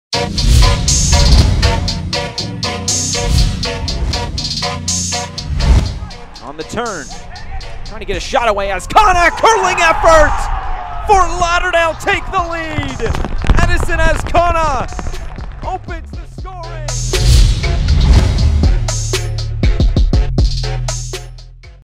On the turn, trying to get a shot away as Connor, curling effort! Fort Lauderdale take the lead! Edison as Connor opens the scoring.